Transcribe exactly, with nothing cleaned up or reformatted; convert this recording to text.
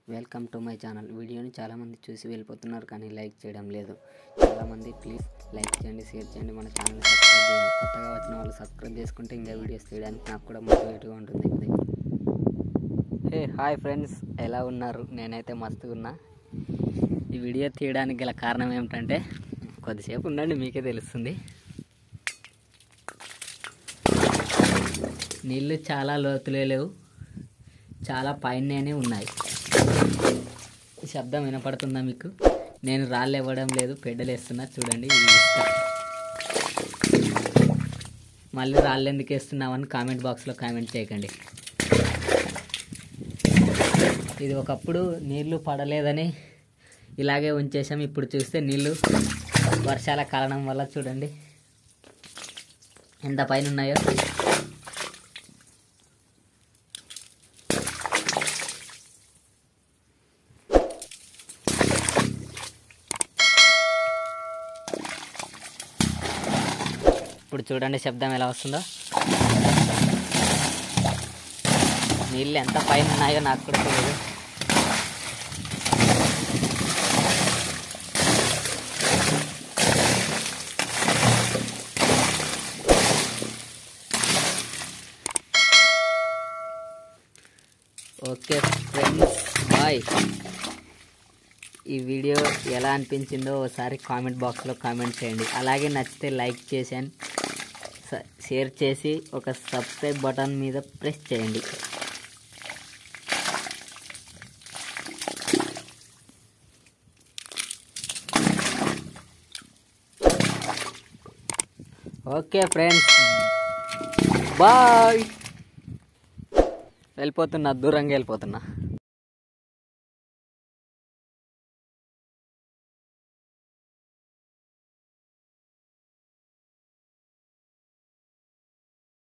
Welcome to my channel. వీడియోని చాలామంది చూసి వెళ్ళిపోతున్నారు కానీ లైక్ చేయడం లేదు. చాలామంది ప్లీజ్ లైక్ చేయండి, షేర్ చేయండి, మన ఛానల్ సబ్స్క్రైబ్ చేయండి. కొత్తగా వచ్చిన వాళ్ళు సబ్స్క్రైబ్ చేసుకుంటే ఇంకా వీడియోస్ తీయడానికి నాకు కూడా మోటివేట్గా ఉంటుంది. హే హాయ్ ఫ్రెండ్స్, ఎలా ఉన్నారు? నేనైతే మస్తుగా ఉన్నా. ఈ వీడియో తీయడానికి గల కారణం ఏమిటంటే కొద్దిసేపు ఉండండి, మీకే తెలుస్తుంది. నీళ్ళు చాలా లోతులే లేవు, చాలా పైనే ఉన్నాయి. ఈ శబ్దం వినపడుతుందా మీకు? నేను రాళ్ళు ఇవ్వడం లేదు, పెడ్డలు వేస్తున్నా చూడండి. మళ్ళీ రాళ్ళు ఎందుకు వేస్తున్నామని కామెంట్ బాక్స్లో కామెంట్ చేయకండి. ఇది ఒకప్పుడు నీళ్లు పడలేదని ఇలాగే ఉంచేసాం. ఇప్పుడు చూస్తే నీళ్ళు వర్షాల కారణం వల్ల చూడండి ఎంత పైన ఉన్నాయో. ఇప్పుడు చూడండి శబ్దం ఎలా వస్తుందో. నీళ్ళు ఎంత పైన ఉన్నాయో నాకు కూడా తెలియదు. Okay friends, bye. ఈ వీడియో ఎలా అనిపించిందో ఒకసారి కామెంట్ బాక్స్లో కామెంట్ చేయండి. అలాగే నచ్చితే లైక్ చేసి షేర్ చేసి ఒక సబ్స్క్రైబ్ బటన్ మీద ప్రెస్ చేయండి. Okay friends, bye. వెళ్ళిపోతున్నా, దూరంగా వెళ్ళిపోతున్నా.